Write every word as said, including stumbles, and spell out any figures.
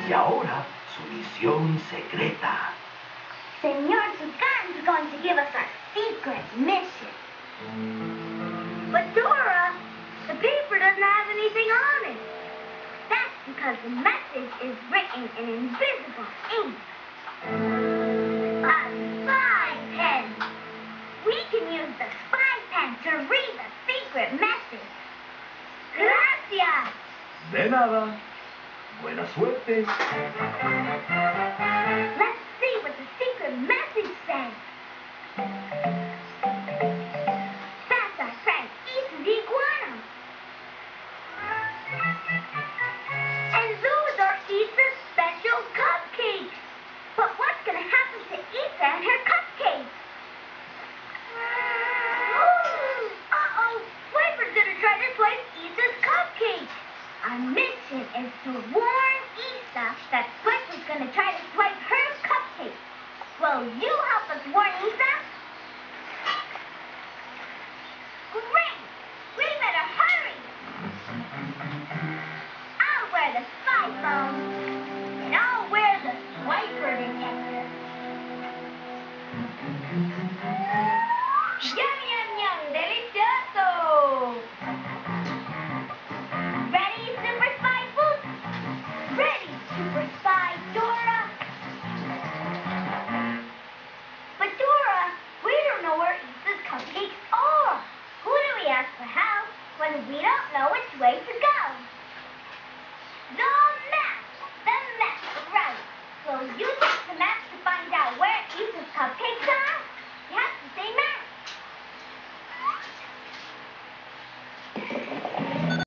Y ahora, su misión secreta. Senor Tucan's going to give us our secret mission. But Dora, the paper doesn't have anything on it. That's because the message is written in invisible ink. A spy pen. We can use the spy pen to read the secret message. Gracias. De nada. Buena suerte. Let's see what the secret message says. That's our friend Ethan the iguana. And those are Ethan's special cupcakes. But what's going to happen to Etha and her cupcakes? Uh-oh, Swiper's going to try to swipe Etha's cupcakes. Our mission is to warn Etha that Swiper's going to try to swipe her cupcakes. Will you help us warn Etha? Great! We better hurry! I'll wear the spy phone, and I'll wear the swiper detector. Yum, yum, yum! Delicioso! Ready, Super Spy Boots? Ready, Super Spy Dora? But Dora, we don't know where Etha's cupcakes are. Who do we ask for help when we don't know which way to go? The map! The map, right. Will you take the map to find out where Etha's cupcakes are? You have to say map.